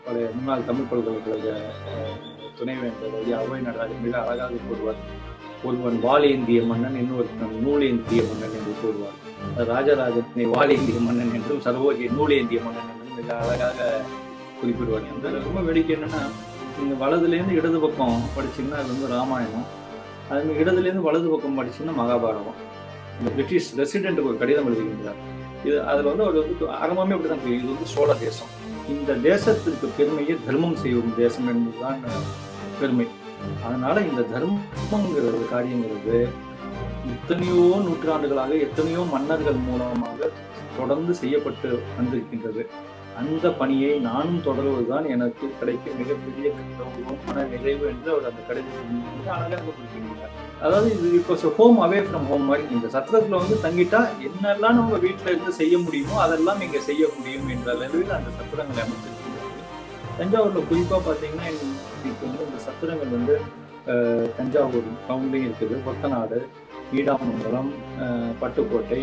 பழைய முன்னாள் தமிழ் பல்கலைக்கழக துணைவேந்தர் ஐயா அவை நடராஜன் மிக அழகாக கூறுவார். ஒருவன் வாள் ஏந்திய மன்னன், இன்னொருத்தன் நூல் ஏந்திய மன்னன் என்று கூறுவார். ராஜராஜனை வாள் ஏந்திய மன்னன் என்றும் சரபோஜியை நூல் ஏந்திய மன்னன் என்றும் மிக அழகாக குறிப்பிடுவார். அந்த ரொம்ப வேடிக்கை என்னன்னா, நீங்க வலதுலேருந்து இடது பக்கம் படிச்சீங்கன்னா அது வந்து ராமாயணம், அது இடதுலேருந்து வலது பக்கம் படிச்சீங்கன்னா மகாபாரதம். இந்த பிரிட்டிஷ் ரெசிடென்ட்டுக்கு ஒரு கடிதம் எழுதுகின்றார். இது அதில் வந்து அவர் வந்து ஆரம்பமே அப்படிதான் தெரியும், இது வந்து சோழ தேசம், இந்த தேசத்திற்கு பெருமையை தர்மம் செய்யும் தேசம் என்பதுதான் பெருமை. அதனால இந்த தர்மங்கிறது காரியங்கிறது எத்தனையோ நூற்றாண்டுகளாக எத்தனையோ மன்னர்கள் மூலமாக தொடர்ந்து செய்யப்பட்டு வந்திருக்கின்றது. அந்த பணியை நானும் தொடர்வதுதான் எனக்கு கிடைக்கும் மிகப்பெரிய மன நிறைவு என்று அவர் அந்த கடிதத்தில் அழகாக குறிப்பிடுகிறார். அதாவது இது இப்போ ஹோம் அவே ஃப்ரம் ஹோம் மாதிரி, இந்த சத்திரத்துல வந்து தங்கிட்டா என்னெல்லாம் நம்ம வீட்டுல இருந்து செய்ய முடியுமோ அதெல்லாம் இங்க செய்ய முடியும் என்ற அளவில் அந்த சத்திரங்களை அமைத்திருக்கிறார்கள். தஞ்சாவூர்ல குறிப்பா பாத்தீங்கன்னா இப்போ வந்து இந்த சத்திரங்கள் வந்து தஞ்சாவூர் டவுன்லையும் இருக்குது, கொத்தநாடு, ஈடாமங்கலம், பட்டுக்கோட்டை,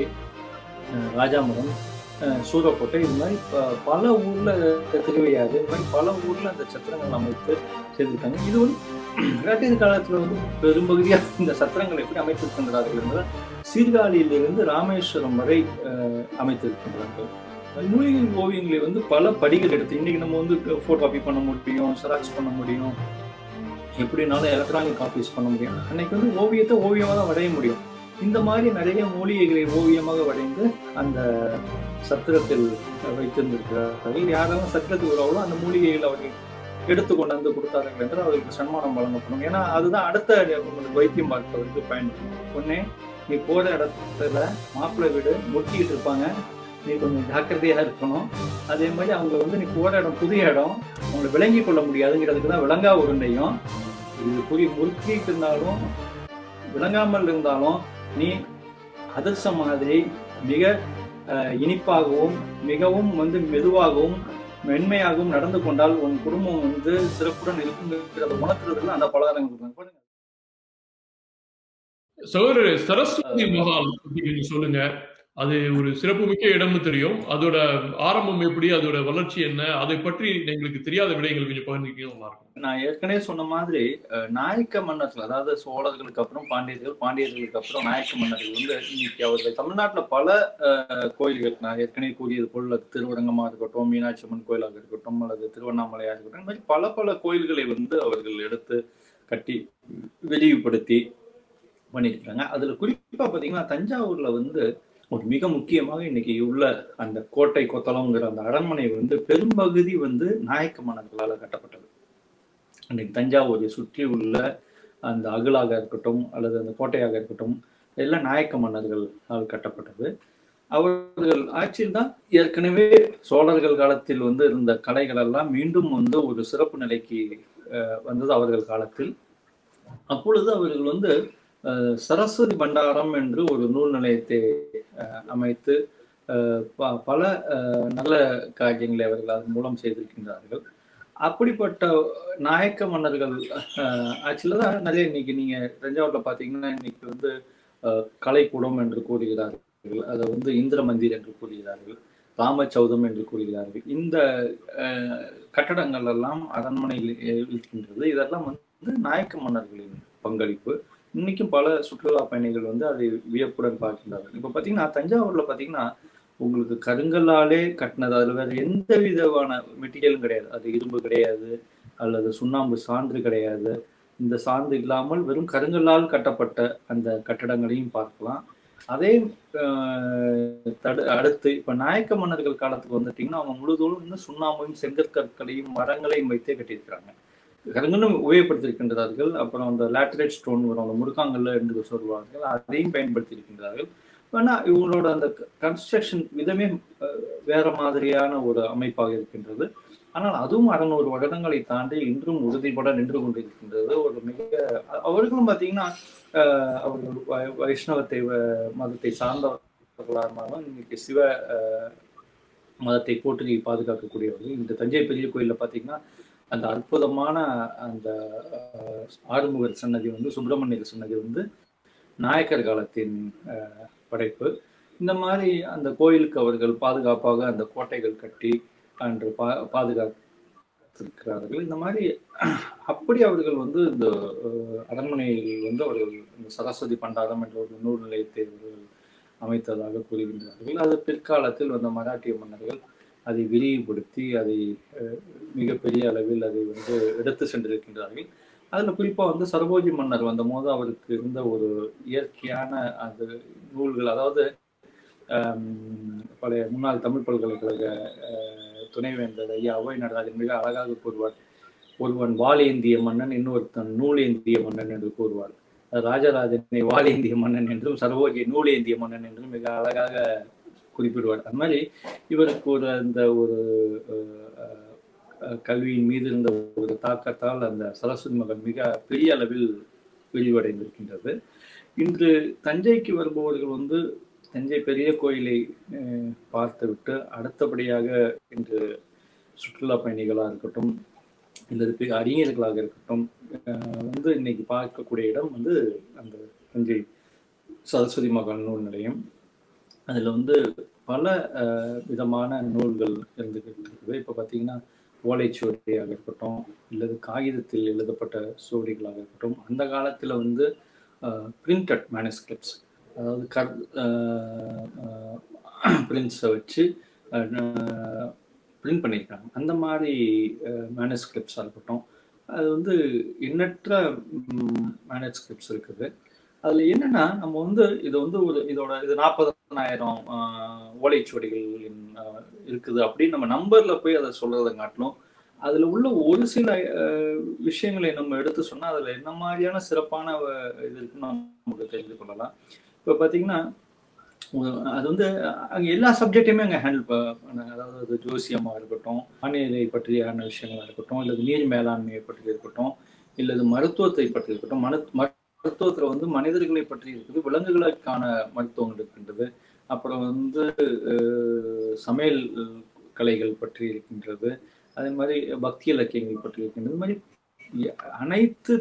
ராஜாமரம், சூரக்கோட்டை, இது மாதிரி பல ஊர்ல, திருவையாறு, இது மாதிரி பல ஊர்ல அந்த சத்திரங்கள் அமைத்து செய்திருக்காங்க. இது வந்து பிராட்டிய காலத்துல வந்து பெரும்பகுதியாக இந்த சத்திரங்கள் எப்படி அமைத்திருக்கின்றார்கள் என்றால் சீர்காழியிலிருந்து ராமேஸ்வரம் வரை அமைத்திருக்கின்றார்கள். மூலிகை ஓவியங்களை வந்து பல படிகள் எடுத்து இன்னைக்கு நம்ம வந்து போட்டோ காப்பி பண்ண முடியும், செராக்ஸ் பண்ண முடியும், எப்படினாலும் எலக்ட்ரானிக் காப்பீஸ் பண்ண முடியும். அன்னைக்கு வந்து ஓவியத்தை ஓவியமாக தான் வரைய முடியும். இந்த மாதிரி நிறைய மூலிகைகளை ஓவியமாக வரைந்து அந்த சத்திரத்தில் வைத்திருந்திருக்கிறார்கள். யாரெல்லாம் சத்திரத்துக்கு வரவோ அந்த மூலிகைகள் அவர்கள் எடுத்து கொண்டாந்து கொடுத்தார்கள் என்றால் அவர்களுக்கு சன்மானம் வழங்கப்படும். ஏன்னா அதுதான் அடுத்த வைத்தியம் பார்ப்பதற்கு பயன்படும். ஒன்னே நீ போற இடத்துல மாப்பிள்ளை வீடு முட்டிக்கிட்டு இருப்பாங்க, நீ கொஞ்சம் ஜாக்கிரதையா இருக்கணும். அதே மாதிரி அவங்க வந்து நீ போற இடம் புதிய இடம், அவங்களை விளங்கி கொள்ள முடியாதுங்கிறதுக்கு தான் விளங்கா உருண்டையும். இது முறுக்கிட்டு இருந்தாலும் விளங்காமல் இருந்தாலும் நீ அதிர்ஷ்ட மாதிரி மிக இனிப்பாகவும் மிகவும் வந்து மெதுவாகவும் மென்மையாகவும் நடந்து கொண்டால் உன் குடும்பம் வந்து சிறப்புடன் இருக்குங்கிறத உணர்த்துறதுல அந்த பலகாரங்கள். சரஸ்வதி மஹால் சொல்லுங்க. அது ஒரு சிறப்புமிக்க இடம்னு தெரியும். அதோட ஆரம்பம் எப்படி, அதோட வளர்ச்சி என்ன, அதை பற்றி எங்களுக்கு தெரியாத விடயங்கள் கொஞ்சம் பகிர்ந்துக்கிட்டீங்கன்னா இருக்கும். நான் ஏற்கனவே சொன்ன மாதிரி நாயக்க மன்னர்கள், அதாவது சோழர்களுக்கு அப்புறம் பாண்டியர்கள், பாண்டியர்களுக்கு அப்புறம் நாயக்க மன்னர்கள் வந்து இன்னைக்கு அவர்கள் தமிழ்நாட்டில் பல கோயில்கள், நான் ஏற்கனவே கூறியது போல திருவரங்கமாக இருக்கட்டும், மீனாட்சி அம்மன் கோயிலாக இருக்கட்டும், அல்லது திருவண்ணாமலையாக இருக்கட்டும், இந்த மாதிரி பல பல கோயில்களை வந்து அவர்கள் எடுத்து கட்டி விரிவுபடுத்தி பண்ணியிருக்காங்க. அதுல குறிப்பா பாத்தீங்கன்னா தஞ்சாவூர்ல வந்து ஒரு மிக முக்கியமாக இன்னைக்கு உள்ள அந்த கோட்டை கொத்தளம்ங்கிற அந்த அரண்மனை வந்து பெரும்பகுதி வந்து நாயக்க மன்னர்களால் கட்டப்பட்டது. இன்னைக்கு தஞ்சாவூரை சுற்றி உள்ள அந்த அகலாக இருக்கட்டும் அல்லது அந்த கோட்டையாக இருக்கட்டும் எல்லாம் நாயக்க மன்னர்களால் கட்டப்பட்டது. அவர்கள் ஆட்சியில் தான் ஏற்கனவே சோழர்கள் காலத்தில் வந்து இருந்த கலைகள் எல்லாம் மீண்டும் வந்து ஒரு சிறப்பு நிலைக்கு வந்தது அவர்கள் காலத்தில். அப்பொழுது அவர்கள் வந்து சரஸ்வதி பண்டாரம் என்று ஒரு நூல் நிலையத்தை அமைத்து பல நல்ல காரியங்களை அவர்கள் அதன் மூலம் செய்திருக்கின்றார்கள். அப்படிப்பட்ட நாயக்க மன்னர்கள் ஆக்சுவலா தான் நிறைய இன்னைக்கு நீங்க தஞ்சாவூர்ல பாத்தீங்கன்னா இன்னைக்கு வந்து கலைக்கூடம் என்று கூறுகிறார்கள், அதை வந்து இந்திர மந்திர் என்று கூறுகிறார்கள், ராமச்சௌதம் என்று கூறுகிறார்கள். இந்த கட்டடங்கள் எல்லாம் அரண்மனையில் இருக்கின்றது. இதெல்லாம் வந்து நாயக்க மன்னர்களின் பங்களிப்பு. இன்னைக்கும் பல சுற்றுலா பயணிகள் வந்து அதை வியப்புடன் பார்க்கின்றார்கள். இப்ப பாத்தீங்கன்னா தஞ்சாவூர்ல பாத்தீங்கன்னா உங்களுக்கு கருங்கல்லாலே கட்டினது, அதுல வேற எந்த விதமான மெட்டீரியலும் கிடையாது. அது இரும்பு கிடையாது அல்லது சுண்ணாம்பு சான்று கிடையாது. இந்த சான்று இல்லாமல் வெறும் கருங்கல்லால் கட்டப்பட்ட அந்த கட்டடங்களையும் பார்க்கலாம். அதே அடுத்து இப்ப நாயக்க மன்னர்கள் காலத்துக்கு வந்துட்டீங்கன்னா அவங்க முழுதோடும் இன்னும் சுண்ணாம்பையும் செங்கற்கற்களையும் மரங்களையும் வைத்தே கட்டியிருக்கிறாங்க. கருங்கல்லும் உபயோகப்படுத்தியிருக்கின்றார்கள். அப்புறம் அந்த லேட்டரைட் ஸ்டோன் வரும், அந்த முருக்காங்கல்ல என்று சொல்வார்கள், அதையும் பயன்படுத்தி இருக்கின்றார்கள். ஆனா இவங்களோட அந்த கன்ஸ்ட்ரக்ஷன் விதமே வேற மாதிரியான ஒரு அமைப்பாக இருக்கின்றது. ஆனால் அதுவும் 600 வருடங்களை தாண்டி இன்றும் உறுதிப்பட நின்று கொண்டிருக்கின்றது. ஒரு மிக அவர்களும் பார்த்தீங்கன்னா அவர்கள் வைஷ்ணவத்தை மதத்தை சார்ந்தவர்களாக இருந்தாலும் இன்னைக்கு சிவ மதத்தை போற்றி பாதுகாக்கக்கூடியவர்கள். இந்த தஞ்சை பெரிய கோயிலில் பார்த்தீங்கன்னா அந்த அற்புதமான அந்த ஆறுமுகர் சன்னதி வந்து சுப்பிரமணியர் சன்னதி வந்து நாயக்கர் காலத்தின் படைப்பு. இந்த மாதிரி அந்த கோயிலுக்கு அவர்கள் பாதுகாப்பாக அந்த கோட்டைகள் கட்டி அன்று பார்த்திருக்கிறார்கள். இந்த மாதிரி அப்படி அவர்கள் வந்து இந்த அரண்மனையில் வந்து அவர்கள் இந்த சரஸ்வதி பண்டாரம் என்ற ஒரு நூல் நிலையத்தை அமைத்ததாக கூறுகின்றார்கள். அது பிற்காலத்தில் வந்த மராட்டிய மன்னர்கள் அதை விரிவுபடுத்தி அதை மிகப்பெரிய அளவில் அதை வந்து எடுத்து சென்றிருக்கின்றார்கள். அதில் குறிப்பாக வந்து சரபோஜி மன்னர் வந்தபோது அவருக்கு இருந்த ஒரு இயற்கையான அது நூல்கள், அதாவது பழைய முன்னாள் தமிழ் பல்கலைக்கழக துணைவேந்தர் ஐயா அவை நடராஜன் மிக அழகாக கூறுவார். ஒருவன் வாளேந்திய மன்னன், இன்னொருத்தன் நூலேந்திய மன்னன் என்று கூறுவார். ராஜராஜனை வாளேந்திய மன்னன் என்றும் சரபோஜியை நூலேந்திய மன்னன் என்றும் மிக அழகாக குறிப்பிடுவார். அது மாதிரி இவருக்கு ஒரு அந்த ஒரு கல்வியின் மீது இருந்த ஒரு தாக்கத்தால் அந்த சரஸ்வதி மகன் மிக பெரிய அளவில் விரிவடைந்திருக்கின்றது. இன்று தஞ்சைக்கு வருபவர்கள் வந்து தஞ்சை பெரிய கோயிலை பார்த்துவிட்டு அடுத்தபடியாக இன்று சுற்றுலா பயணிகளாக இருக்கட்டும், இல்லது அறிஞர்களாக இருக்கட்டும், வந்து இன்னைக்கு பார்க்கக்கூடிய இடம் வந்து அந்த தஞ்சை சரஸ்வதி மகால் நூல் நிலையம். அதில் வந்து பல விதமான நூல்கள் இருந்துகிட்டு இருக்குது. இப்போ பார்த்தீங்கன்னா ஓலைச்சுவடியாக இருக்கட்டும், இல்லது காகிதத்தில் எழுதப்பட்ட சுவடிகளாக இருக்கட்டும், அந்த காலத்தில் வந்து பிரிண்டட் மேனுஸ்கிரிப்ட்ஸ், அதாவது பிரிண்ட்ஸை வச்சு பிரிண்ட் பண்ணியிருக்காங்க. அந்த மாதிரி மேனுஸ்கிரிப்ட்ஸாக இருக்கட்டும், அது வந்து எண்ணற்ற மேனுஸ்கிரிப்ட்ஸ் இருக்குது. அதில் என்னன்னா நம்ம வந்து இது வந்து ஒரு இது 40,000 ஓலைச்சுவடிகள் இருக்குது அப்படின்னு நம்ம நம்பர்ல போய் அதை சொல்றதை காட்டிலும் அதில் உள்ள ஒரு சில விஷயங்களை நம்ம எடுத்து சொன்னால் அதில் என்ன மாதிரியான சிறப்பான இது இருக்குன்னு நமக்கு தெரிந்து கொள்ளலாம். இப்போ பார்த்தீங்கன்னா அது வந்து அங்கே எல்லா சப்ஜெக்டையுமே அங்கே ஹேண்டில் அதாவது அது ஜோசியமாக இருக்கட்டும், வானிலை பற்றியான விஷயங்களாக இருக்கட்டும், இல்லது நீர் மேலாண்மையை பற்றி இருக்கட்டும், இல்லது மருத்துவத்தை பற்றி இருக்கட்டும். மருத்துவத்தில் வந்து மனிதர்களை பற்றி இருக்குது, விலங்குகளுக்கான மருத்துவம் இருக்கின்றது, அப்புறம் வந்து சமையல் கலைகள் பற்றி இருக்கின்றது, அதே மாதிரி பக்தி இலக்கியங்கள் பற்றி இருக்கின்றது. இது மாதிரி அனைத்து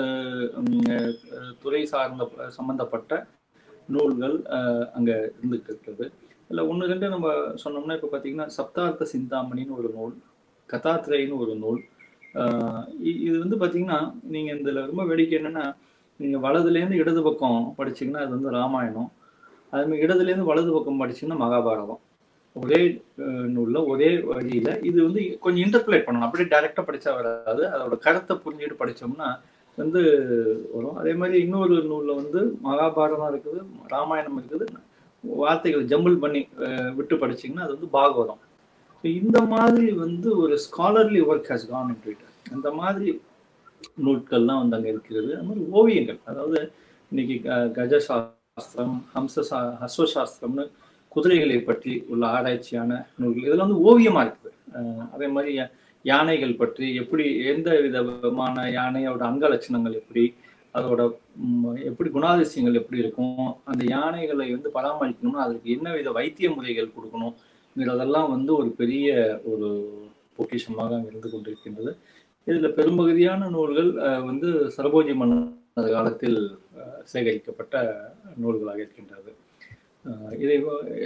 துறை சார்ந்த சம்பந்தப்பட்ட நூல்கள் அங்கே இருந்துகிட்டு இருக்கிறது. இல்லை ஒன்று ரெண்டு நம்ம சொன்னோம்னா இப்போ பார்த்தீங்கன்னா சப்தார்த்த சிந்தாமணின்னு ஒரு நூல், கதாத்ரைன்னு ஒரு நூல். இது வந்து பார்த்தீங்கன்னா நீங்கள் இதில் ரொம்ப வேடிக்கை என்னென்னா, நீங்கள் வலதுலேருந்து இடது பக்கம் படிச்சிங்கன்னா அது வந்து ராமாயணம், அதுமாதிரி இடதுலேருந்து வலது பக்கம் படிச்சிங்கன்னா மகாபாரதம். ஒரே நூலில் ஒரே வழியில் இது வந்து கொஞ்சம் இன்டர்பிரேட் பண்ணணும். அப்படியே டைரெக்டாக படித்தா வராது, அதோட கருத்தை புரிஞ்சுட்டு படித்தோம்னா வந்து வரும். அதே மாதிரி இன்னொரு நூலில் வந்து மகாபாரதம் இருக்குது, ராமாயணம் இருக்குது, வார்த்தைகளை ஜம்பிள் பண்ணி விட்டு படிச்சிங்கன்னா அது வந்து பாகவதம். ஸோ இந்த மாதிரி வந்து ஒரு scholarly work has gone into it. அந்த மாதிரி நூல்கள்லாம் வந்து அங்கே இருக்கிறது. அது மாதிரி ஓவியங்கள், அதாவது இன்னைக்கு கஜசாஸ்திரம், ஹஸ்வசாஸ்திரம்னு குதிரைகளை பற்றி உள்ள ஆராய்ச்சியான நூல்கள் இதில் வந்து ஓவியமாக இருக்குது. அதே மாதிரி யானைகள் பற்றி எப்படி, எந்த விதமான யானையோட அங்க லட்சணங்கள் எப்படி, அதோட எப்படி குணாதிசயங்கள் எப்படி இருக்கும், அந்த யானைகளை வந்து பராமரிக்கணும்னா அதுக்கு என்ன வித வைத்திய முறைகள் கொடுக்கணுங்கிறதெல்லாம் வந்து ஒரு பெரிய ஒரு பொக்கிஷமாக அங்கே இருந்து கொண்டிருக்கின்றது. இதில் பெரும்பகுதியான நூல்கள் வந்து சரபோஜி மன்னர் காலத்தில் சேகரிக்கப்பட்ட நூல்களாக இருக்கின்றது. இதை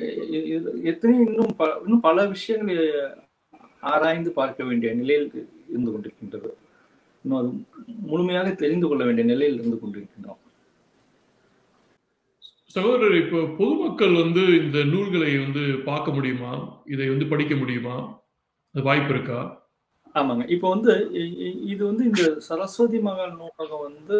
இன்னும் பல விஷயங்களை ஆராய்ந்து பார்க்க வேண்டிய நிலையில் இருந்து கொண்டிருக்கின்றது. இன்னும் அது முழுமையாக தெரிந்து கொள்ள வேண்டிய நிலையில் இருந்து கொண்டிருக்கின்றோம். சகோதரர், இப்போ பொதுமக்கள் வந்து இந்த நூல்களை வந்து பார்க்க முடியுமா? இதை வந்து படிக்க முடியுமா? அது வாய்ப்பு இருக்கா? ஆமாங்க. இப்போ வந்து இது வந்து இந்த சரஸ்வதி மகால் நூலகம் வந்து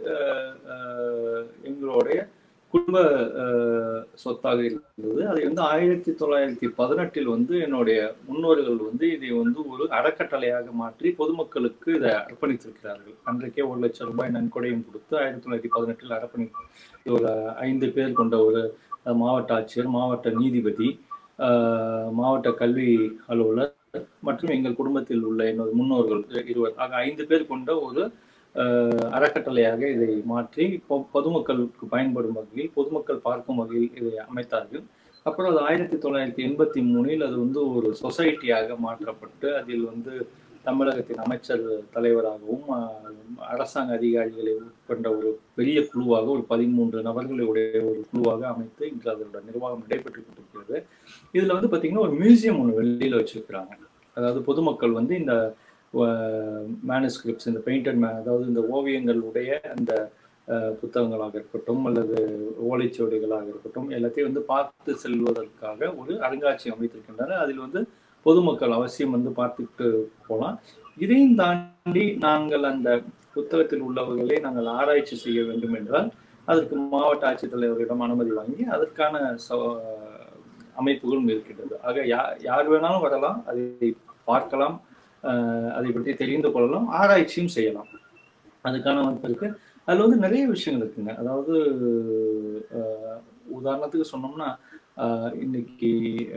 எங்களுடைய குடும்ப சொத்தாக இருந்தது. அதை வந்து 1918 வந்து என்னுடைய முன்னோர்கள் வந்து இதை வந்து ஒரு அறக்கட்டளையாக மாற்றி பொதுமக்களுக்கு இதை அர்ப்பணித்திருக்கிறார்கள். அன்றைக்கே 1 லட்சம் ரூபாய் நன்கொடையும் கொடுத்து 1918 அர்ப்பணித்து ஒரு 5 பேர் கொண்ட ஒரு மாவட்ட ஆட்சியர், மாவட்ட நீதிபதி, மாவட்ட கல்வி அலுவலர் மற்றும் எங்கள் குடும்பத்தில் உள்ள என்னோட முன்னோர்கள் 20 ஆக 5 பேர் கொண்ட ஒரு அறக்கட்டளையாக இதை மாற்றி பொதுமக்களுக்கு பயன்படும் வகையில், பொதுமக்கள் பார்க்கும் வகையில் இதை அமைத்தார்கள். அப்புறம் அது 1983 அது வந்து ஒரு சொசைட்டியாக மாற்றப்பட்டு அதில் வந்து தமிழகத்தின் அமைச்சர் தலைவராகவும் அரசாங்க அதிகாரிகளை கொண்ட ஒரு பெரிய குழுவாக ஒரு 13 நபர்களுடைய ஒரு குழுவாக அமைத்து இன்று அதோட நிர்வாகம் நடைபெற்று கொண்டிருக்கிறது. இதுல வந்து பாத்தீங்கன்னா ஒரு மியூசியம் ஒன்று வெளியில வச்சிருக்கிறாங்க. அதாவது பொதுமக்கள் வந்து இந்த மேனுஸ்கிரிப்ட்ஸ், இந்த பெயிண்டட் அதாவது இந்த ஓவியங்களுடைய அந்த புத்தகங்களாக இருக்கட்டும் அல்லது ஓலைச்சுவடிகளாக இருக்கட்டும், எல்லாத்தையும் வந்து பார்த்து செல்வதற்காக ஒரு அருங்காட்சியகம் அமைத்திருக்கின்றனர். அதில் வந்து பொதுமக்கள் அவசியம் வந்து பார்த்துட்டு போகலாம். இதையும் தாண்டி நாங்கள் அந்த புத்தகத்தில் உள்ளவர்களை நாங்கள் ஆராய்ச்சி செய்ய வேண்டும் என்றால் அதற்கு மாவட்ட ஆட்சித்தலைவரிடம் அனுமதி வாங்கி அதற்கான அமைப்புகளும் இருக்கின்றது. ஆக யார் வேணாலும் வரலாம், அதை பார்க்கலாம், அதை பற்றி தெரிந்து கொள்ளலாம், ஆராய்ச்சியும் செய்யலாம். அதுக்கான அமைப்பு இருக்கு. அதுல வந்து நிறைய விஷயங்கள் இருக்குங்க. அதாவது உதாரணத்துக்கு சொன்னோம்னா இன்னைக்கு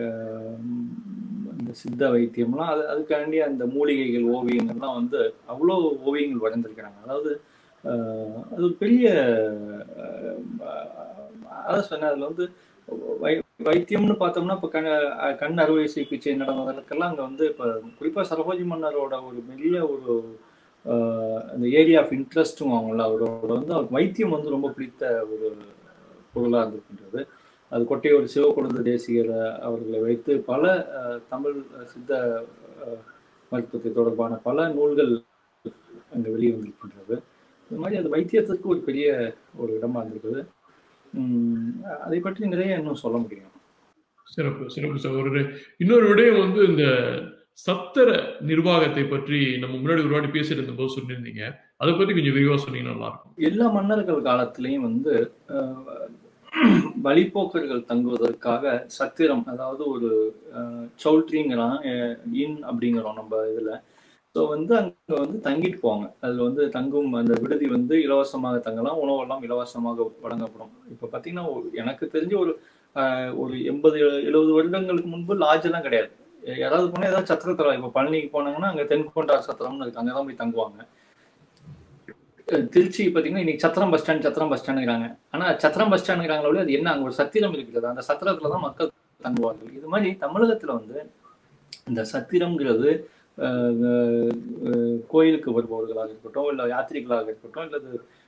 இந்த சித்த வைத்தியம்லாம் அதுக்காண்டி அந்த மூலிகைகள் ஓவியங்கள்லாம் வந்து அவ்வளோ ஓவியங்கள் வரைந்திருக்கிறாங்க. அதாவது அது ஒரு பெரிய அதான் சொன்னேன். அதுல வந்து வைத்தியம்னு பார்த்தோம்னா இப்போ கண் அறுவை சிகிச்சை நடந்ததற்கெல்லாம் அங்கே வந்து இப்போ குறிப்பாக சரபோஜி மன்னரோட ஒரு பெரிய ஒரு அந்த ஏரியா ஆஃப் இன்ட்ரெஸ்ட்டும் அவங்கள அவரோட வந்து அவருக்கு வைத்தியம் வந்து ரொம்ப பிடித்த ஒரு பொருளாக இருந்திருக்கின்றது. அது கொட்டையூர் சிவகுழுந்த தேசிகர் அவர்களை வைத்து பல தமிழ் சித்த மருத்துவத்தை தொடர்பான பல நூல்கள் அங்கே வெளியே வந்திருக்கின்றது. இது மாதிரி அது வைத்தியத்திற்கு ஒரு பெரிய ஒரு இடமா இருந்திருக்குது. அதை பற்றி நிறைய இன்னும் சொல்ல முடியும். சிறப்பு சிறப்பு சகோதரரே. இன்னொரு விடயம் வந்து இந்த சத்திர நிர்வாகத்தை பற்றி நம்ம முன்னாடி ஒரு வாட்டி பேசிட்டு இருந்த போது சொல்லியிருந்தீங்க. அதை பற்றி கொஞ்சம் விரிவா சொன்னீங்கன்னா நல்லா இருக்கும். எல்லா மன்னர்கள் காலத்திலையும் வந்து வழிபோக்கர்கள் தங்குவதற்காக சத்திரம், அதாவது ஒரு சௌல்ட்ரிங்கிறான் இன் அப்படிங்கிறோம் நம்ம இதுல. ஸோ வந்து அங்கே வந்து தங்கிட்டு போவாங்க. அதில் வந்து தங்கும் அந்த விடுதி வந்து இலவசமாக தங்கலாம், உணவெல்லாம் இலவசமாக வழங்கப்படும். இப்போ பார்த்தீங்கன்னா எனக்கு தெரிஞ்சு ஒரு 80-70 வருடங்களுக்கு முன்பு லாட்ஜ் எல்லாம் கிடையாது. யாராவது போனால் ஏதாவது சத்திரத்தில், இப்போ பழனிக்கு போனாங்கன்னா அங்கே தென்கொண்டார் சத்திரம்னு இருக்கு, அங்கே தான் போய் தங்குவாங்க. திருச்சி பார்த்தீங்கன்னா இன்னைக்கு சத்திரம் பஸ் ஸ்டாண்டுங்கிறாங்க. ஆனால் சத்திரம் பஸ் ஸ்டாண்டுங்கிறாங்களோ அது என்ன, அங்கே ஒரு சத்திரம் இருக்கிறது, அந்த சத்திரத்தில் தான் மக்கள் தங்குவார்கள். இது மாதிரி தமிழகத்தில் வந்து இந்த சத்திரம்ங்கிறது கோயிலுக்கு வருபவர்களாக இருக்கட்டும், இல்லை யாத்திரிகளாக இருக்கட்டும், இல்லது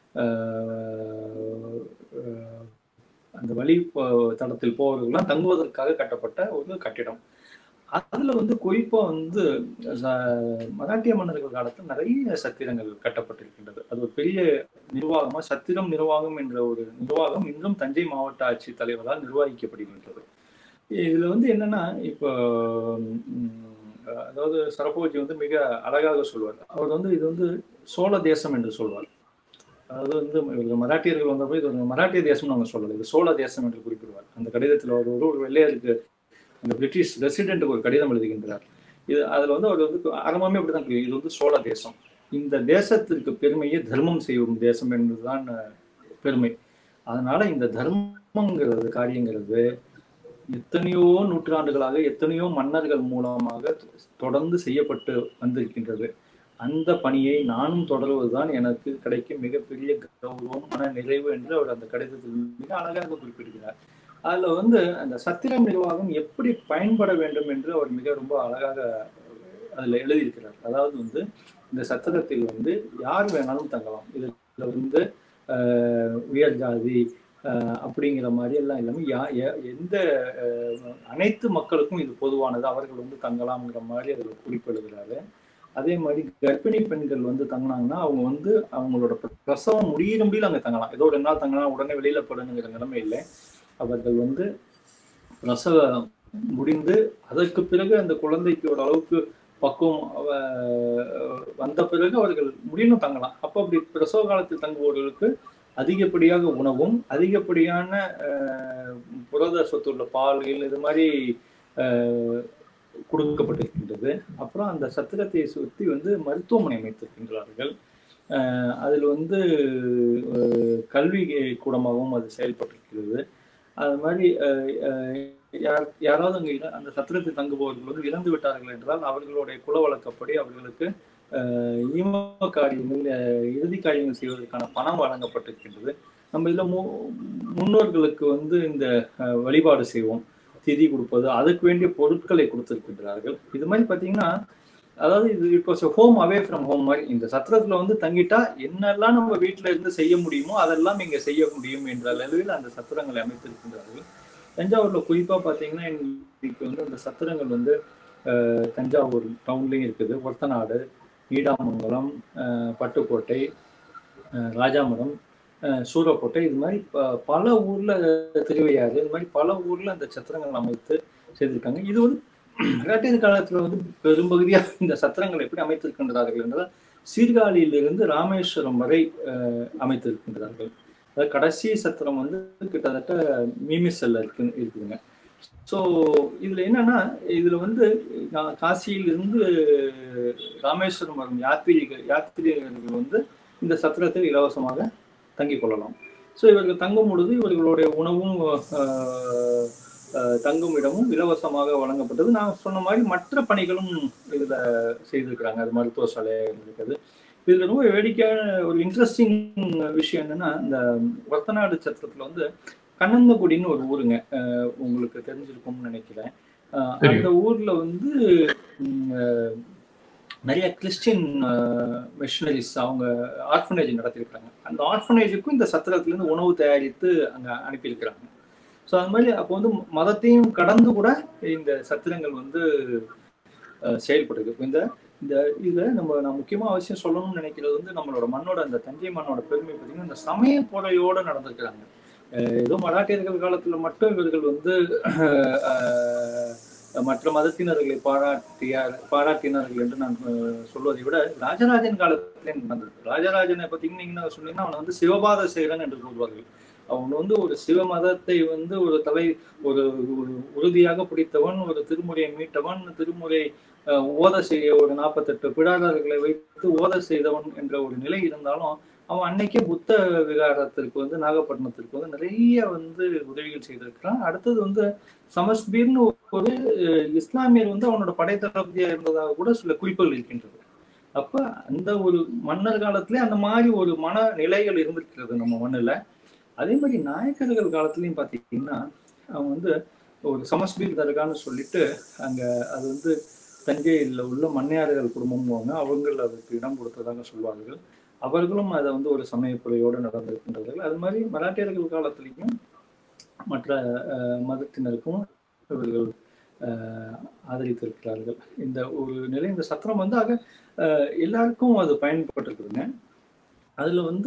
அந்த வழி தடத்தில் போவர்கள்லாம் தங்குவதற்காக கட்டப்பட்ட ஒரு கட்டிடம். அதுல வந்து குறிப்பா வந்து மராட்டிய மன்னர்கள் காலத்தில் நிறைய சத்திரங்கள் கட்டப்பட்டிருக்கின்றது. அது ஒரு பெரிய நிர்வாகமா சத்திரம் நிர்வாகம் என்ற ஒரு நிர்வாகம் இன்றும் தஞ்சை மாவட்ட ஆட்சித் தலைவரால் நிர்வகிக்கப்படுகின்றது. இதுல வந்து என்னன்னா, இப்போ அதாவது சரபோஜி வந்து மிக அழகாக சொல்வார். அவர் வந்து இது வந்து சோழ தேசம் என்று சொல்வார். அதாவது வந்து மராட்டியர்கள் வந்தப்போ இது ஒரு மராட்டிய தேசம்னு அவங்க சொல்லலை, இது சோழ தேசம் என்று குறிப்பிடுவார். அந்த கடிதத்தில் அவர் ஒரு வெள்ளையருக்கு, அந்த பிரிட்டிஷ் ரெசிடென்ட்டுக்கு ஒரு கடிதம் எழுதுகின்றார். இது அதுல வந்து அவர் வந்து ஆரம்பமே அப்படிதான், இது வந்து சோழ தேசம், இந்த தேசத்திற்கு பெருமையே தர்மம் செய்யும் தேசம் என்பதுதான் பெருமை. அதனால இந்த தர்மங்கிறது காரியங்கிறது எத்தனையோ நூற்றாண்டுகளாக எத்தனையோ மன்னர்கள் மூலமாக தொடர்ந்து செய்யப்பட்டு வந்திருக்கின்றது. அந்த பணியை நானும் தொடர்வதுதான் எனக்கு கிடைக்கும் மிகப்பெரிய கௌரவம், மன நிறைவு என்று அவர் அந்த கடிதத்தில் மிக அழகாக குறிப்பிடுகிறார். அதுல வந்து அந்த சத்திரம் நிர்வாகம் எப்படி பயன்பட வேண்டும் என்று அவர் மிக ரொம்ப அழகாக அதுல எழுதியிருக்கிறார். அதாவது வந்து இந்த சத்திரத்தில் வந்து யார் வேணாலும் தங்கலாம், இதுல வந்து உயர் ஜாதி அப்படிங்கிற மாதிரி எல்லாம் இல்லாமல் எந்த அனைத்து மக்களுக்கும் இது பொதுவானது, அவர்கள் வந்து தங்கலாம்ங்கிற மாதிரி அதில் குறிப்பிடுகிறாரு. அதே மாதிரி கர்ப்பிணி பெண்கள் வந்து தங்கினாங்கன்னா அவங்க வந்து அவங்களோட பிரசவம் முடியிற முடியல அங்கே தங்கலாம். ஏதோ 2 நாள் தங்கலாம், உடனே வெளியில போடணுங்கிற நிலைமை இல்லை. அவர்கள் வந்து பிரசவம் முடிந்து அதற்கு பிறகு அந்த குழந்தைக்கு ஒரு அளவுக்கு பக்குவம் வந்த பிறகு அவர்கள் முடியணும் தங்கலாம். அப்போ அப்படி பிரசவ காலத்தில் தங்குபவர்களுக்கு அதிகப்படியாக உணவும் அதிகப்படியான புரத சத்துள்ள பால்கள் இது மாதிரி கொடுக்கப்பட்டிருக்கின்றது. அப்புறம் அந்த சத்திரத்தை சுற்றி வந்து மருத்துவமனை அமைத்திருக்கின்றார்கள். அதில் வந்து கல்வி கூடமாகவும் அது செயல்பட்டிருக்கிறது. அது மாதிரி யாராவது அங்கே அந்த சத்திரத்தை தங்குபவர்கள் வந்து இறந்து விட்டார்கள் என்றால் அவர்களுடைய குல வழக்கப்படி அவர்களுக்கு ஈம காரியங்கள், இறுதி காரியங்கள் செய்வதற்கான பணம் வழங்கப்பட்டிருக்கின்றது. நம்ம இதில் முன்னோர்களுக்கு வந்து இந்த வழிபாடு செய்வோம், திதி கொடுப்பது, அதுக்கு வேண்டிய பொருட்களை கொடுத்திருக்கின்றார்கள். இது மாதிரி பார்த்தீங்கன்னா, அதாவது இது இப்போ ஹோம் அவே ஃப்ரம் ஹோம் மாதிரி இந்த சத்திரத்தில் வந்து தங்கிட்டா என்னெல்லாம் நம்ம வீட்டில் இருந்து செய்ய முடியுமோ அதெல்லாம் இங்கே செய்ய முடியும் என்ற அளவில் அந்த சத்திரங்களை அமைத்திருக்கின்றார்கள். தஞ்சாவூரில் குறிப்பாக பார்த்தீங்கன்னா இன்னைக்கு வந்து அந்த சத்திரங்கள் வந்து தஞ்சாவூர் டவுன்லேயும் இருக்குது, ஒரத்தநாடு, நீடாமங்கலம், பட்டுக்கோட்டை, ராஜாமரம், சூரக்கோட்டை, இது மாதிரி பல ஊர்ல, திருவையாறு, இது மாதிரி பல ஊர்ல அந்த சத்திரங்கள் அமைத்து செய்திருக்காங்க. இது வந்து மராட்டியர் காலத்துல வந்து பெரும்பகுதியாக இந்த சத்திரங்கள் எப்படி அமைத்திருக்கின்றார்கள் என்றால் சீர்காழியிலிருந்து ராமேஸ்வரம் வரை அமைத்திருக்கின்றார்கள். அதாவது கடைசி சத்திரம் வந்து கிட்டத்தட்ட மீமிசல்ல இருக்குதுங்க. ஸோ இதுல என்னன்னா, இதுல வந்து காசியிலிருந்து ராமேஸ்வரம் வரும் யாத்திரிகர்கள் வந்து இந்த சத்திரத்தில் இலவசமாக தங்கிக் கொள்ளலாம். ஸோ இவர்கள் தங்கும் பொழுது இவர்களுடைய உணவும் தங்கும் இடமும் இலவசமாக வழங்கப்பட்டது. நான் சொன்ன மாதிரி மற்ற பணிகளும் இதுல செய்திருக்கிறாங்க. அது மருத்துவ சாலை இருக்குது. இதுல ரொம்ப வேடிக்கையான ஒரு இன்ட்ரெஸ்டிங் விஷயம் என்னன்னா, இந்த ஒத்தநாடு சத்திரத்துல வந்து கண்ணந்தகுடின்னு ஒரு ஊருங்க, உங்களுக்கு தெரிஞ்சிருக்கும்னு நினைக்கிறேன். அந்த ஊர்ல வந்து நிறைய கிறிஸ்டியன் மிஷனரிஸ் அவங்க ஆர்ஃபனேஜ் நடத்திருக்கிறாங்க. அந்த ஆர்ஃபனேஜுக்கும் இந்த சத்திரத்திலேருந்து உணவு தயாரித்து அங்கே அனுப்பியிருக்கிறாங்க. ஸோ அது மாதிரி அப்போ வந்து மதத்தையும் கடந்து கூட இந்த சத்திரங்கள் வந்து செயல்படுது. இந்த இந்த இதில் நான் முக்கியமாக அவசியம் சொல்லணும்னு நினைக்கிறது வந்து நம்மளோட மண்ணோட, அந்த தஞ்சை மண்ணோட பெருமை பார்த்தீங்கன்னா இந்த சமய பொறையோடு நடந்திருக்கிறாங்க. ஏதோ மராட்டியர்கள் காலத்துல மட்டும் இவர்கள் வந்து மற்ற மதத்தினர்களை பாராட்டினார்கள் என்று நான் சொல்வதை விட ராஜராஜன் காலத்திலே நடந்தது. ராஜராஜனை பார்த்தீங்கன்னா சொன்னீங்கன்னா அவனை வந்து சிவபாத சேகரன் என்று கூறுவார்கள். அவன் வந்து ஒரு சிவ மதத்தை வந்து ஒரு உறுதியாக பிடித்தவன், ஒரு திருமுறையை மீட்டவன், திருமுறை ஓத செய்ய ஒரு 48 பிடாரர்களை வைத்து ஓத செய்தவன் என்ற ஒரு நிலை இருந்தாலும் அவன் அன்னைக்கே புத்த விகாரத்திற்கு வந்து நாகப்பட்டினத்திற்கு வந்து நிறைய வந்து உதவிகள் செய்திருக்கிறான். அடுத்தது வந்து சமஸ்பீர்னு ஒரு இஸ்லாமியர் வந்து அவனோட படைத்தளபதியா இருந்ததாக கூட சில குறிப்புகள் இருக்கின்றது. அப்ப அந்த ஒரு மன்னர் காலத்திலே அந்த மாதிரி ஒரு மன நிலைகள் இருந்திருக்கிறது நம்ம மண்ணுல. அதே மாதிரி நாயக்கர்கள் காலத்திலையும் பார்த்தீங்கன்னா அவன் வந்து ஒரு சமஸ்பீர் தர்கான்னு சொல்லிட்டு அங்க அது வந்து தஞ்சையில் உள்ள மன்னையார்கள் குடும்பம் அவங்கள் அதுக்கு இடம் கொடுத்ததாக சொல்வார்கள். அவர்களும் அதை வந்து ஒரு சமயப்புறையோடு நடந்திருக்கின்றார்கள். அது மாதிரி மராட்டியர்கள் காலத்திலையும் மற்ற மதத்தினருக்கும் இவர்கள் ஆதரித்திருக்கிறார்கள். இந்த ஒரு நிலை, இந்த சத்திரம் வந்து ஆக எல்லாருக்கும் அது பயன்பட்டிருக்குதுங்க. அதுல வந்து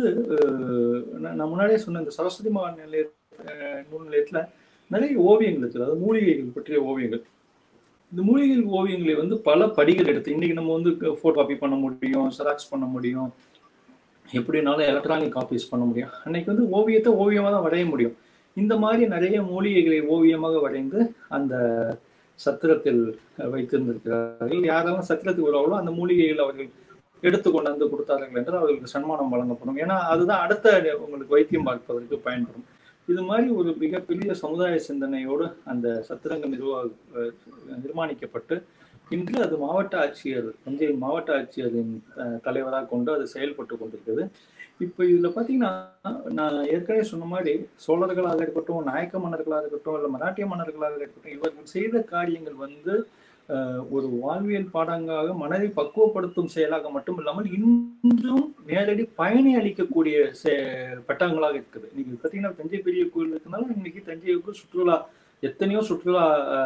நான் முன்னாடியே சொன்ன இந்த சரஸ்வதி மகான் நூல் நிலையத்துல நிறைய ஓவியங்கள் இருக்குது. அதாவது மூலிகைகள் பற்றிய ஓவியங்கள். இந்த மூலிகைகள் ஓவியங்களை வந்து பல படிகள் எடுத்து இன்னைக்கு நம்ம வந்து போட்டோ காப்பி பண்ண முடியும், செராக்ஸ் பண்ண முடியும், எப்படினாலும் எலக்ட்ரானிக் காப்பீஸ் பண்ண முடியும். அன்னைக்கு வந்து ஓவியத்தை ஓவியமாக தான் வரைய முடியும். இந்த மாதிரி நிறைய மூலிகைகளை ஓவியமாக வரைந்து அந்த சத்திரத்தில் வைத்திருந்திருக்கிறார்கள். யாரெல்லாம் சத்திரத்துக்கு வருவாங்களோ அந்த மூலிகைகள் அவர்கள் எடுத்து கொண்டு வந்து கொடுத்தார்கள் என்றால் அவர்களுக்கு சன்மானம் வழங்கப்படும். ஏன்னா அதுதான் அடுத்த உங்களுக்கு வைத்தியம் பார்ப்பதற்கு பயன்படும். இது மாதிரி ஒரு மிகப்பெரிய சமுதாய சிந்தனையோடு அந்த சத்திரங்கள் நிர்மாணிக்கப்பட்டு இன்று அது மாவட்ட ஆட்சியர், தஞ்சை மாவட்ட ஆட்சியரின் தலைவராக கொண்டு அது செயல்பட்டு கொண்டிருக்கிறது. இப்போ இதுல பாத்தீங்கன்னா நான் ஏற்கனவே சொன்ன மாதிரி சோழர்களாக இருக்கட்டும், நாயக்க மன்னர்களாக இருக்கட்டும், இல்லை மராட்டிய மன்னர்களாக இருக்கட்டும், இவர்கள் செய்த காரியங்கள் வந்து ஒரு வாழ்வியல் பாடங்களாக மனதை பக்குவப்படுத்தும் செயலாக மட்டும் இல்லாமல் இன்றும் நேரடி பயணி அளிக்கக்கூடிய பட்டங்களாக இருக்குது. இன்னைக்கு பார்த்தீங்கன்னா தஞ்சை பெரிய கோயில் இருக்குனால இன்னைக்கு தஞ்சைக்கு சுற்றுலா எத்தனையோ சுற்றுலா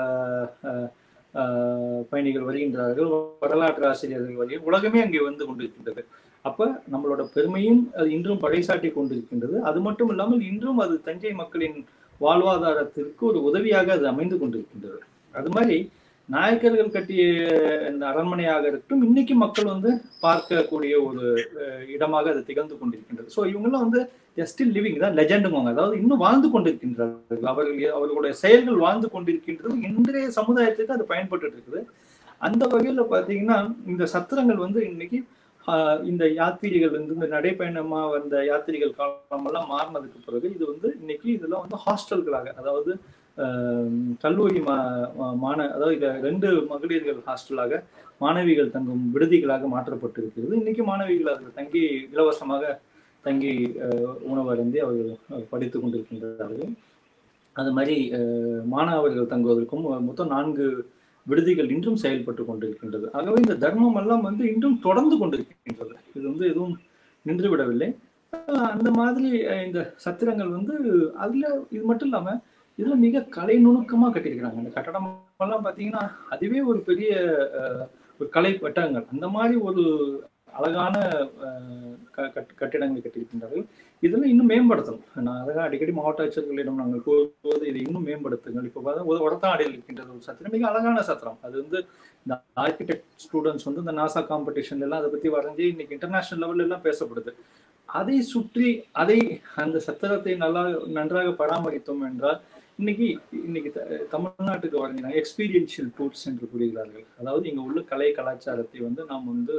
பயணிகள் வருகின்றார்கள், வரலாற்று ஆசிரியர்கள் வருகிற உலகமே அங்கே வந்து கொண்டிருக்கின்றது. அப்ப நம்மளோட பெருமையும் அது இன்றும் பறைசாட்டி கொண்டிருக்கின்றது. அது மட்டும் இல்லாமல் இன்றும் அது தஞ்சை மக்களின் வாழ்வாதாரத்திற்கு ஒரு உதவியாக அது அமைந்து கொண்டிருக்கின்றது. அது மாதிரி நாயக்கர்கள் கட்டிய இந்த அரண்மனையாக இருக்கட்டும் இன்னைக்கு மக்கள் வந்து பார்க்கக்கூடிய ஒரு இடமாக அது திகழ்ந்து கொண்டிருக்கின்றது. ஸோ இவங்கெல்லாம் வந்து ஸ்டில் லிவிங் தான் லெஜெண்டுங்க, அதாவது இன்னும் வாழ்ந்து கொண்டிருக்கின்றார்கள். அவர்களுடைய செயல்கள் வாழ்ந்து கொண்டிருக்கின்றது. இன்றைய சமுதாயத்துக்கு அது பயன்பட்டு இருக்குது. அந்த வகையில பாத்தீங்கன்னா இந்த சத்திரங்கள் வந்து இன்னைக்கு இந்த யாத்திரிகள் வந்து இந்த நடைப்பயணமா வந்த யாத்திரிகள் காலமெல்லாம் மாறினதுக்கு பிறகு இது வந்து இன்னைக்கு இதெல்லாம் வந்து ஹாஸ்டல்களாக, அதாவது கல்லூரி அதாவது 2 மகளிர்கள் ஹாஸ்டலாக மாணவிகள் தங்கும் விடுதிகளாக மாற்றப்பட்டு இருக்கிறது. இன்னைக்கு மாணவிகள் அதில் தங்கி இலவசமாக தங்கி உணவு அருந்தி அவர்கள் படித்துக் கொண்டிருக்கின்றார்கள். அது மாதிரி மாணவர்கள் தங்குவதற்கும் மொத்தம் 4 விடுதிகள் இன்றும் செயல்பட்டு கொண்டிருக்கின்றது. ஆகவே இந்த தர்மம் எல்லாம் வந்து இன்றும் தொடர்ந்து கொண்டிருக்கின்றது. இது வந்து எதுவும் நின்றுவிடவில்லை. அந்த மாதிரி இந்த சத்திரங்கள் வந்து அதுல இது மட்டும் இல்லாம இதுல மிக கலை நுணுக்கமா கட்டியிருக்கிறாங்க. இந்த கட்டடம் எல்லாம் பாத்தீங்கன்னா அதுவே ஒரு பெரிய ஒரு கலை வட்டங்கள் அந்த மாதிரி ஒரு அழகான கட்டிடங்களை கட்டியிருக்கின்றார்கள். இதெல்லாம் இன்னும் மேம்படுத்தணும். நான் அழகாக அடிக்கடி மாவட்ட ஆட்சியர்களிடம் நாங்கள் கூறுவது இதை இன்னும் மேம்படுத்துங்கள். இப்போ பார்த்தா ஒரத்தாடியில் இருக்கின்றது ஒரு சத்திரம், மிக அழகான சத்திரம். அது வந்து இந்த ஆர்கிடெக்ட் ஸ்டூடெண்ட்ஸ் வந்து இந்த நாசா காம்படிஷன்ல எல்லாம் அதை பத்தி வரைஞ்சி இன்னைக்கு இன்டர்நேஷனல் லெவல்ல எல்லாம் பேசப்படுது. அதை சுற்றி அந்த சத்திரத்தை நன்றாக பராமரித்தோம் என்றால் இன்னைக்கு தமிழ்நாட்டுக்கு வரைஞ்சினாங்க எக்ஸ்பீரியன்ஷியல் டூர்ஸ் என்று கூறுகிறார்கள். அதாவது இங்க உள்ள கலை கலாச்சாரத்தை வந்து நாம் வந்து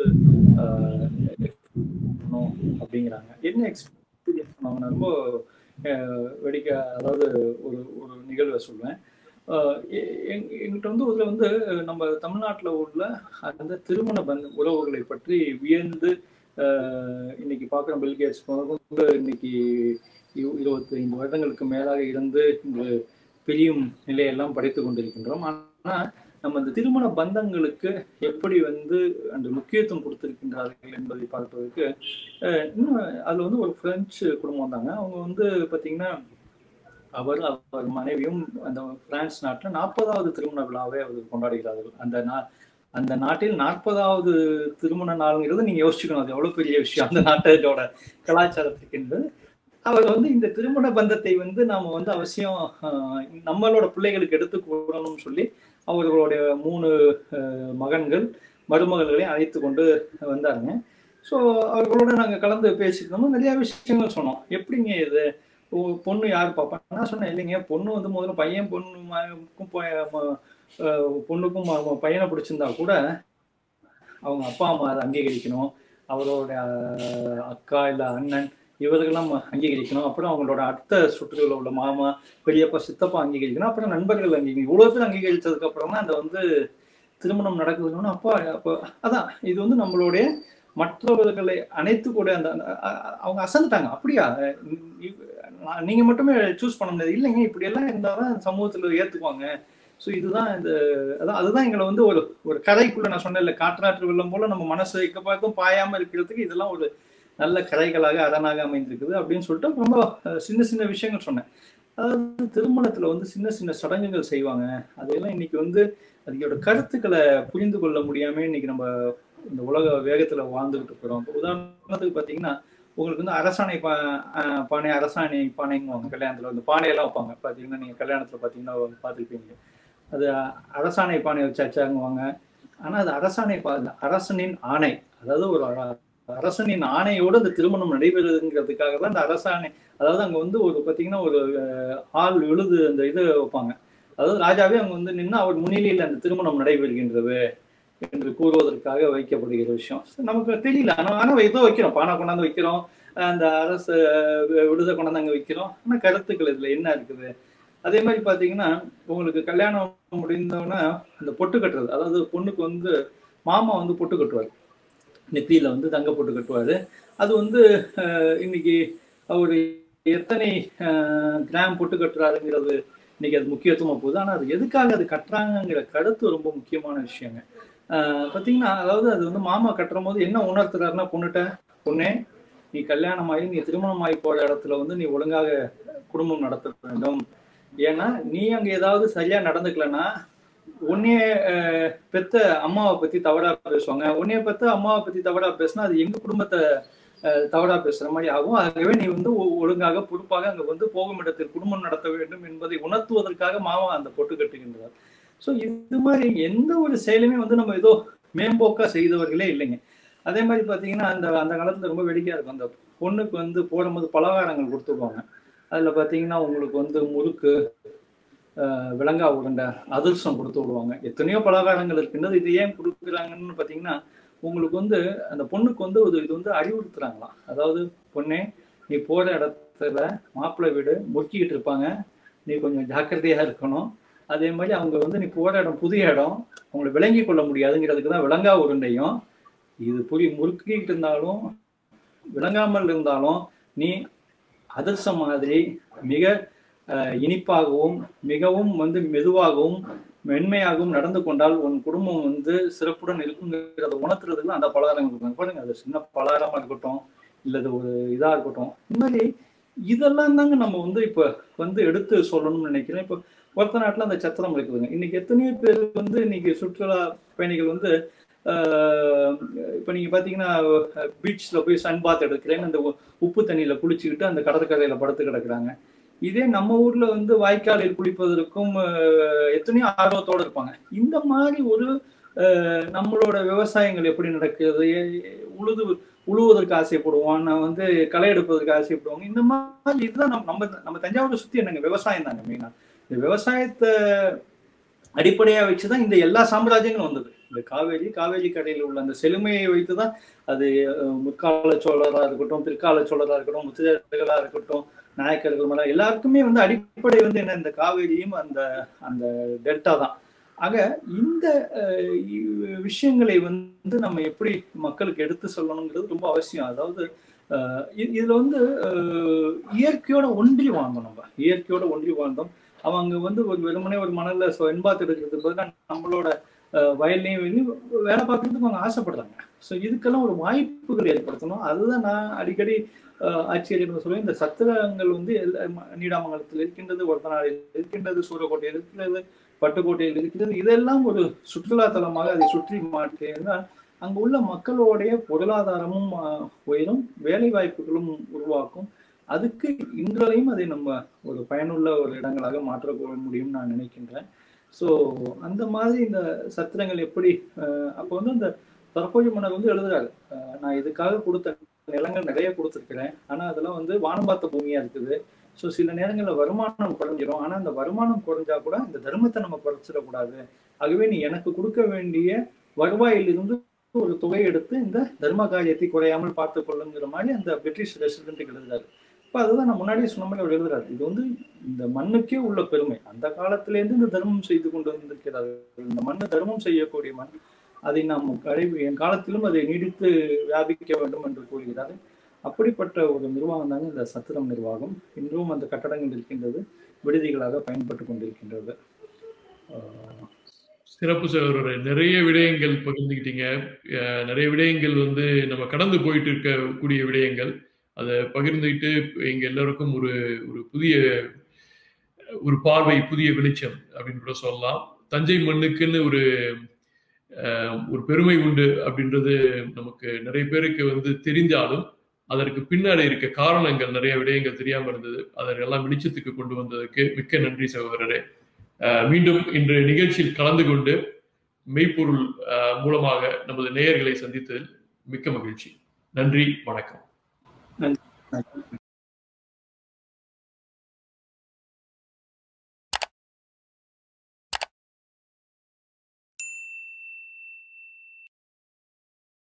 அப்படிங்கிறாங்க. என்ன எக்ஸ்பீரியன்ஸ் பண்ணாங்க? ரொம்ப அதாவது ஒரு ஒரு நிகழ்வை சொல்லுவேன். எங்கிட்ட வந்து இதுல வந்து நம்ம தமிழ்நாட்டுல உள்ள அந்த திருமண உறவுகளை பற்றி வியந்து இன்னைக்கு பார்க்குற பில்கேட்ஸ் இன்னைக்கு 25 வருடங்களுக்கு மேலாக இருந்து இன்று பிரியும் நிலையெல்லாம் படித்து கொண்டிருக்கின்றோம். ஆனா நம்ம இந்த திருமண பந்தங்களுக்கு எப்படி வந்து அந்த முக்கியத்துவம் கொடுத்திருக்கின்றார்கள் என்பதை பார்ப்பதற்கு இன்னும் அதுல வந்து ஒரு பிரெஞ்சு குடும்பம் தாங்க. அவங்க வந்து பாத்தீங்கன்னா அவர் மனைவியும் அந்த பிரான்ஸ் நாட்டில் 40வது திருமண விழாவை அவர்கள் கொண்டாடுகிறார்கள். அந்த நாட்டில் 40வது திருமண நாளுங்கிறது நீங்க யோசிச்சுக்கணும், அது எவ்வளவு பெரிய விஷயம் அந்த நாட்டோட கலாச்சாரத்துக்கு என்பது. அவர் வந்து இந்த திருமண பந்தத்தை வந்து நாம வந்து அவசியம் நம்மளோட பிள்ளைகளுக்கு எடுத்து கூடணும்னு சொல்லி அவர்களுடைய 3 மருமகள்களையும் அழைத்து கொண்டு வந்தாருங்க. ஸோ அவர்களோட நாங்கள் கலந்து பேசிக்கிறோம், நிறைய விஷயங்கள் சொன்னோம். எப்படிங்க இது பொண்ணு யார் பார்ப்பா? நான் சொன்னேன், இல்லைங்க, பொண்ணு வந்து முதல்ல பையன் பொண்ணுக்கும் பையனை பிடிச்சிருந்தா கூட அவங்க அப்பா அம்மா அதை அங்கீகரிக்கணும், அவரோட அக்கா இல்லை அண்ணன் இவர்களெல்லாம் அங்கீகரிக்கணும், அப்புறம் அவங்களோட அடுத்த சுற்றுகளில் உள்ள மாமா பெரியப்பா சித்தப்பா அங்கீகரிக்கணும், அப்புறம் நண்பர்கள் அங்கீகரிக்கணும். இவ்வளவு பேர் அங்கீகரித்ததுக்கு அப்புறம் தான் அந்த வந்து திருமணம் நடக்குதுன்னு அப்போ அதான் இது வந்து நம்மளுடைய மற்றவர்களை அனைத்து கூட அந்த அவங்க அசந்துட்டாங்க. அப்படியா நீங்க மட்டுமே சூஸ் பண்ண முடியாது, இல்லைங்க இப்படி எல்லாம் இருந்தாதான் சமூகத்துல ஏத்துக்குவாங்க. ஸோ இதுதான் அதுதான் எங்களை வந்து ஒரு கரைக்குள்ள நான் சொன்னேன் இல்லை, காற்றாற்று வெள்ளம் போல நம்ம மனசு இக்க பார்க்கும் பாயாம இருக்கிறதுக்கு இதெல்லாம் ஒரு நல்ல கரைகளாக அரணாக அமைந்திருக்குது அப்படின்னு சொல்லிட்டு ரொம்ப சின்ன சின்ன விஷயங்கள் சொன்னேன். அதாவது திருமணத்துல வந்து சின்ன சின்ன சடங்குகள் செய்வாங்க, அதையெல்லாம் இன்னைக்கு வந்து அதோட கருத்துக்களை புரிந்து கொள்ள முடியாம இன்னைக்கு நம்ம இந்த உலக வேகத்துல வாழ்ந்துகிட்டு இருக்கிறோம். உதாரணத்துக்கு பாத்தீங்கன்னா உங்களுக்கு வந்து அரசாணை பானை அரசாணை பானைங்குவாங்க. கல்யாணத்துல வந்து பானையெல்லாம் வைப்பாங்க பாத்தீங்கன்னா, நீங்க கல்யாணத்துல பாத்தீங்கன்னா பார்த்துருப்பீங்க. அது அரசாணை பானை வச்சாச்சாங்குவாங்க. ஆனா அது அரசாணை அரசனின் ஆணை, அதாவது ஒரு அரசனின் ஆணையோடு அந்த திருமணம் நடைபெறுதுங்கிறதுக்காக தான் அந்த அரசாணை. அதாவது அங்க வந்து ஒரு பாத்தீங்கன்னா ஒரு ஆள் எழுது அந்த இது வைப்பாங்க, அதாவது ராஜாவே அங்க வந்து நின்று அவர் முன்னிலையில் அந்த திருமணம் நடைபெறுகின்றது என்று கூறுவதற்காக வைக்கப்படுகிற விஷயம் நமக்கு தெரியல. ஆனா ஏதோ வைக்கிறோம், பானை கொண்டாந்து வைக்கிறோம், அந்த அரசு விடுதலை கொண்டாந்து அங்க வைக்கிறோம். ஆனா கருத்துக்கள் இதுல என்ன இருக்குது? அதே மாதிரி பாத்தீங்கன்னா உங்களுக்கு கல்யாணம் முடிந்தோன்னா அந்த பொட்டு கட்டுறது, அதாவது பொண்ணுக்கு வந்து மாமா வந்து பொட்டு கட்டுவார், நெத்தியில வந்து தங்க பொட்டு கட்டுவாரு. அது வந்து இன்னைக்கு அவரு எத்தனை கிராம் பொட்டு கட்டுறாருங்கிறது இன்னைக்கு அது முக்கியத்துவமா போகுது. ஆனா அது எதுக்காக அது கட்டுறாங்கிற கருத்து ரொம்ப முக்கியமான விஷயங்க. பாத்தீங்கன்னா அதாவது அது வந்து மாமா கட்டுற போது என்ன உணர்த்துறாருன்னா, பொண்ணே நீ கல்யாணம் ஆகி நீ திருமணம் ஆகி போற இடத்துல வந்து நீ ஒழுங்காக குடும்பம் நடத்த வேண்டும். ஏன்னா நீ அங்க ஏதாவது சரியா நடந்துக்கலன்னா உன்னைய பெத்த அம்மாவை பத்தி தவறா பேசுவாங்க, உன்னைய பெத்த அம்மாவை பத்தி தவறா பேசினா அது எங்க குடும்பத்தை தவறா பேசுற மாதிரி ஆகும். ஆகவே நீ வந்து ஒழுங்காக பொறுப்பாக அங்க வந்து போகும் இடத்தில் குடும்பம் நடத்த வேண்டும் என்பதை உணர்த்துவதற்காக மாமா அந்த பொட்டு கட்டுகின்றார். ஸோ இது மாதிரி எந்த ஒரு செயலுமே வந்து நம்ம ஏதோ மேம்போக்கா செய்தவர்களே இல்லைங்க. அதே மாதிரி பாத்தீங்கன்னா அந்த காலத்துல ரொம்ப வேடிக்கையா இருக்கும், அந்த பொண்ணுக்கு வந்து போடும்போது பலகாரங்கள் கொடுத்துருவாங்க. அதுல பாத்தீங்கன்னா உங்களுக்கு வந்து முறுக்கு, விலங்கா உருண்டை, அதிர்சம் கொடுத்து விடுவாங்க. எத்தனையோ பலகாரங்கள் இருக்கின்றது. இது ஏன் கொடுக்குறாங்கன்னு பாத்தீங்கன்னா உங்களுக்கு வந்து அந்த பொண்ணுக்கு வந்து இது வந்து அறிவுறுத்துறாங்களாம். அதாவது பொண்ணே நீ போற இடத்துல மாப்பிள்ளை வீடு முறுக்கிக்கிட்டு இருப்பாங்க, நீ கொஞ்சம் ஜாக்கிரதையா இருக்கணும். அதே மாதிரி அவங்க வந்து நீ போற இடம் புதிய இடம், அவங்களை விளங்கி கொள்ள முடியாதுங்கிறதுக்கு தான் விலங்கா உருண்டையும். இது முறுக்கிட்டு இருந்தாலும் விளங்காமல் இருந்தாலும் நீ அதிர்சம் மாதிரி மிக இனிப்பாகவும் மிகவும் வந்து மெதுவாகவும் மென்மையாகவும் நடந்து கொண்டால் உன் குடும்பம் வந்து சிறப்புடன் இருக்குங்கிறத உணர்த்துறதுக்கு அந்த பலகாரங்கள் பாருங்க. அது சின்ன பலகாரமா இருக்கட்டும், இல்லது ஒரு இதா இருக்கட்டும், இந்த மாதிரி இதெல்லாம் தாங்க நம்ம வந்து இப்ப வந்து எடுத்து சொல்லணும்னு நினைக்கிறேன். இப்ப ஒருத்த நாட்டுல அந்த சத்திரம் இருக்குதுங்க. இன்னைக்கு எத்தனையோ பேர் வந்து இன்னைக்கு சுற்றுலா பயணிகள் வந்து இப்போ நீங்க பாத்தீங்கன்னா பீச்ல போய் சன் பாத் எடுக்கிறேன்னு அந்த உப்பு தண்ணியில குளிச்சுக்கிட்டு அந்த கடற்கரையில படுத்து கிடக்குறாங்க. இதே நம்ம ஊர்ல வந்து வாய்க்காலில் குளிப்பதற்கும் எத்தனையோ ஆர்வத்தோட இருப்பாங்க. இந்த மாதிரி ஒரு நம்மளோட விவசாயங்கள் எப்படி நடக்குது, உழுது உழுவதற்கு ஆசைப்படுவோம், நான் வந்து களை எடுப்பதற்கு ஆசைப்படுவாங்க. இந்த மாதிரி இதுதான் நம்ம நம்ம தஞ்சாவூரை சுத்தி என்னங்க விவசாயம் தாங்க மெயினா. இந்த விவசாயத்தை அடிப்படையா வச்சுதான் இந்த எல்லா சாம்ராஜ்யங்களும் வந்தது. இந்த காவேரி கரையில் உள்ள அந்த செழுமையை வைத்துதான் அது முற்கால சோழரா இருக்கட்டும், பிற்கால சோழரா இருக்கட்டும், முத்துதேவர்களா இருக்கட்டும், நாயக்கர்கள் மேல எல்லாருக்குமே வந்து அடிப்படை வந்து என்ன, இந்த காவேரியும் அந்த அந்த டெல்டா தான். ஆக இந்த விஷயங்களை வந்து நம்ம எப்படி மக்களுக்கு எடுத்து சொல்லணுங்கிறது ரொம்ப அவசியம். அதாவது இதுல வந்து இயற்கையோட ஒன்றி வாழ்ந்தோம். நம்ம இயற்கையோட ஒன்றி வாழ்ந்தோம். அவங்க வந்து ஒரு வெறுமனே ஒரு மணல்ல வெண்பாத்து எடுக்கிறதுக்கு பதிலாக நம்மளோட வயல்லையும் வேலை பார்க்கறதுக்கு அவங்க ஆசைப்படுறாங்க. ஸோ இதுக்கெல்லாம் ஒரு வாய்ப்புகள் ஏற்படுத்தணும். அதுதான் நான் அடிக்கடி ஆட்சியர்கள் சொல்லுவேன். இந்த சத்திரங்கள் வந்து நீடாமங்கலத்தில் இருக்கின்றது, ஒருத்தநாளில் இருக்கின்றது, சூரக்கோட்டையில் இருக்கிறது, பட்டுக்கோட்டையில் இருக்கிறது. இதெல்லாம் ஒரு சுற்றுலா தலமாக அதை சுற்றி மாற்றினால் அங்கு உள்ள மக்களுடைய பொருளாதாரமும் உயரும், வேலை வாய்ப்புகளும் உருவாக்கும். அதுக்கு இன்றையும் அதை நம்ம ஒரு பயனுள்ள ஒரு இடங்களாக மாற்ற முடியும்னு நான் நினைக்கின்றேன். ஸோ அந்த மாதிரி இந்த சத்திரங்கள் எப்படி அப்போ வந்து அந்த தற்போதைய மன்னர் வந்து எழுதுறாரு, நான் இதுக்காக கொடுத்த நிலங்கள் நிறைய கொடுத்துருக்கிறேன், ஆனா அதெல்லாம் வந்து வானம் பார்த்த பூமியா இருக்குது. ஸோ சில நேரங்களில் வருமானம் குறைஞ்சிரும். ஆனா அந்த வருமானம் குறைஞ்சா கூட இந்த தர்மத்தை நம்ம குறைச்சிடக்கூடாது. ஆகவே நீ எனக்கு கொடுக்க வேண்டிய வருவாயிலிருந்து ஒரு தொகை எடுத்து இந்த தர்ம காரியத்தை குறையாமல் பார்த்துக் கொள்ளுங்கிற மாதிரி அந்த பிரிட்டிஷ் ரெசிடென்ட்டுக்கு எழுதுறாரு. இப்ப அதுதான் நான் முன்னாடியே சொன்ன மாதிரி அவர் எழுதுறாரு. இது வந்து இந்த மண்ணுக்கே உள்ள பெருமை. அந்த காலத்திலேருந்து இந்த தர்மம் செய்து கொண்டு வந்திருக்கிறார்கள். இந்த மண்ணு தர்மம் செய்யக்கூடிய மண். அதை நாம் என் காலத்திலும் அதை நீடித்து வியாபிக்க வேண்டும் என்று கூறுகிறார். அப்படிப்பட்ட ஒரு நிர்வாகம் தாங்க இந்த சத்திரம் நிர்வாகம். இன்றும் அந்த கட்டடங்கள் இருக்கின்றது, விடுதிகளாக பயன்பட்டு கொண்டிருக்கின்றது. சிறப்பு சகோதரரே. நிறைய விடயங்கள் பகிர்ந்துக்கிட்டீங்க. நிறைய விடயங்கள் வந்து நம்ம கடந்து போயிட்டு இருக்கக்கூடிய விடயங்கள். அதை பகிர்ந்துக்கிட்டு எங்க எல்லாருக்கும் ஒரு ஒரு புதிய ஒரு பார்வை, புதிய வெளிச்சம் அப்படின்னு கூட சொல்லலாம். தஞ்சை மண்ணுக்குன்னு ஒரு பெருமை உண்டு அப்படின்றது நமக்கு நிறைய பேருக்கு வந்து தெரிந்தாலும் அதற்கு பின்னாடி இருக்க காரணங்கள் நிறைய விடயங்கள் தெரியாம இருந்தது. அதெல்லாம் வெளிச்சத்துக்கு கொண்டு வந்ததுக்கு மிக்க நன்றி சகோதரரே. மீண்டும் இன்று நிகழ்ச்சியில் கலந்து கொண்டு மெய்ப்பொருள் மூலமாக நமது நேயர்களை சந்தித்ததில் மிக்க மகிழ்ச்சி. நன்றி, வணக்கம். நன்றி.